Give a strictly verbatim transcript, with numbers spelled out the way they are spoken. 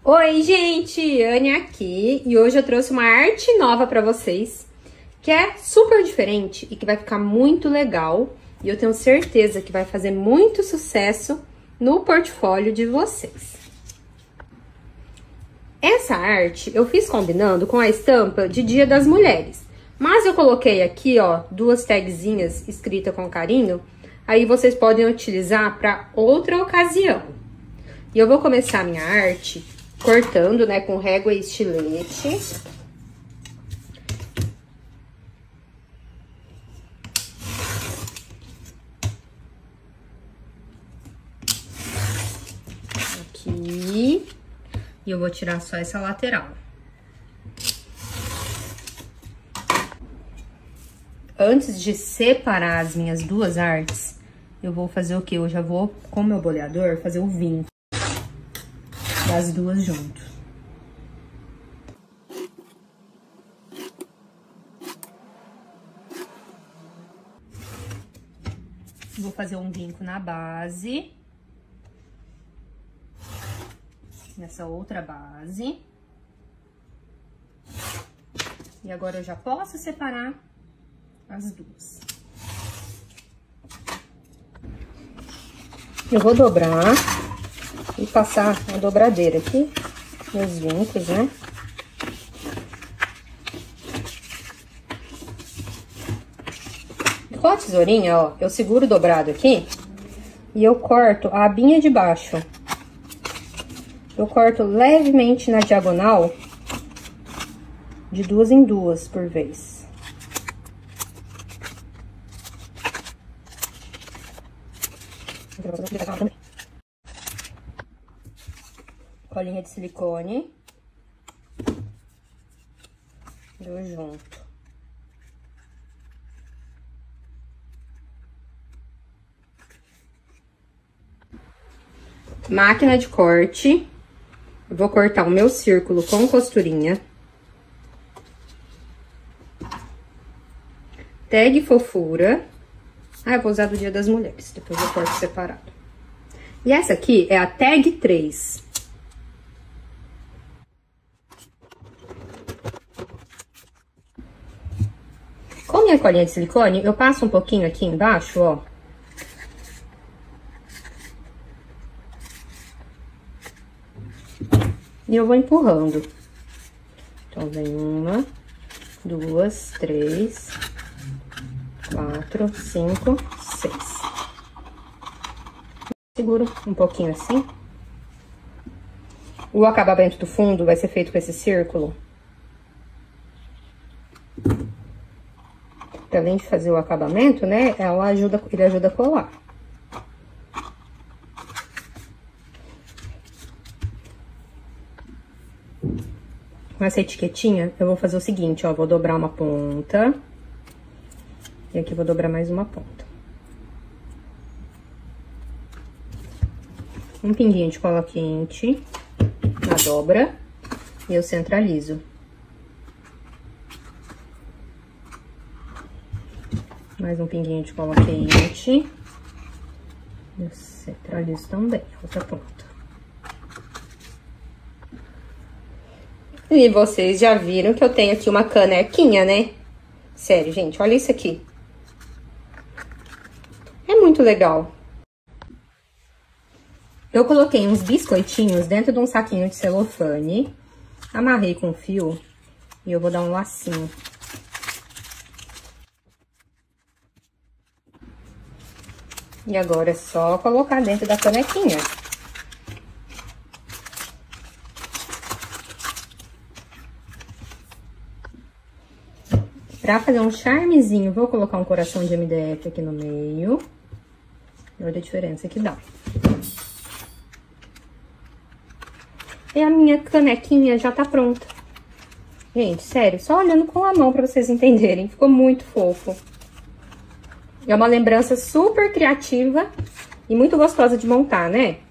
Oi, gente! Anne aqui e hoje eu trouxe uma arte nova pra vocês que é super diferente e que vai ficar muito legal e eu tenho certeza que vai fazer muito sucesso no portfólio de vocês. Essa arte eu fiz combinando com a estampa de Dia das Mulheres, mas eu coloquei aqui, ó, duas tagzinhas escritas com carinho, aí vocês podem utilizar para outra ocasião. E eu vou começar a minha arte cortando, né, com régua e estilete. Aqui. E eu vou tirar só essa lateral. Antes de separar as minhas duas artes, eu vou fazer o quê? Eu já vou, com o meu boleador, fazer o vínculo das duas junto. Vou fazer um vinco na base. Nessa outra base. E agora eu já posso separar as duas. Eu vou dobrar e passar a dobradeira aqui nos vincos, né? Com a tesourinha, ó, eu seguro dobrado aqui e eu corto a abinha de baixo. Eu corto levemente na diagonal, de duas em duas por vez. Colinha de silicone. Dou junto. Máquina de corte. Eu vou cortar o meu círculo com costurinha. Tag fofura. Ah, eu vou usar do Dia das Mulheres, depois eu corto separado. E essa aqui é a tag três. Com minha colinha de silicone, eu passo um pouquinho aqui embaixo, ó. E eu vou empurrando. Então, vem uma, duas, três, quatro, cinco, seis. Seguro um pouquinho assim. O acabamento do fundo vai ser feito com esse círculo. Além de fazer o acabamento, né, ela ajuda, ele ajuda a colar. Com essa etiquetinha, eu vou fazer o seguinte, ó, vou dobrar uma ponta. E aqui vou dobrar mais uma ponta. Um pinguinho de cola quente na dobra e eu centralizo. Mais um pinguinho de cola quente. Eu centralizo também, outra ponta. E vocês já viram que eu tenho aqui uma canequinha, né? Sério, gente, olha isso aqui. É muito legal. Eu coloquei uns biscoitinhos dentro de um saquinho de celofane. Amarrei com fio e eu vou dar um lacinho. E agora é só colocar dentro da canequinha. Pra fazer um charmezinho, vou colocar um coração de M D F aqui no meio. Olha a diferença que dá. E a minha canequinha já tá pronta. Gente, sério, só olhando com a mão pra vocês entenderem. Ficou muito fofo. É uma lembrança super criativa e muito gostosa de montar, né?